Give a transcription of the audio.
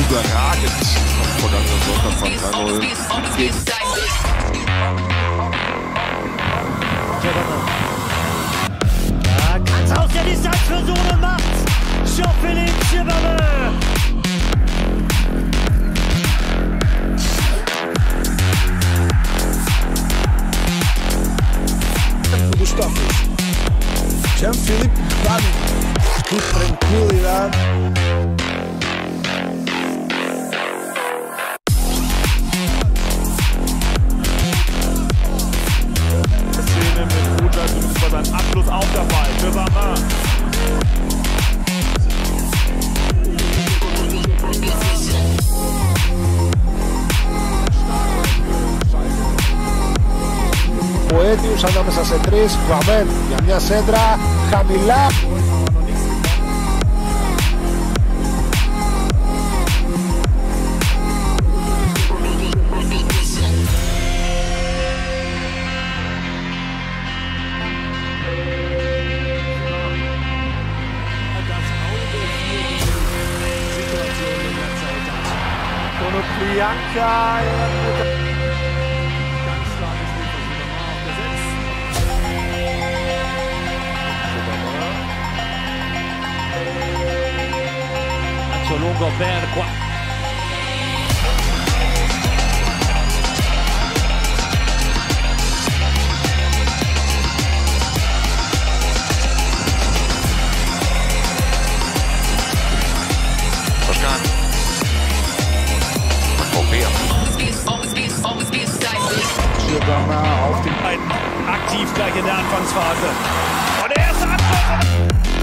überragend am vergangenen Sonntag von 3-0 gegen ganz aus der Distanz versuchen und macht Jean-Philippe gbamin. Jean-Philippe gbamin. Que tranquilidade. Szene mit Ruta, zumindest bei seinem Abschluss auch dabei. gbamin. Ο Έντιος ανάμεσα σε τρεις, gbamin για μια σέντρα χαμηλά. Bianca mit ganz starkes Hilfe auf der 6. Calcio lungo per qua. Auf den beiden aktiv gleich in der Anfangsphase. Und der erste Angriff.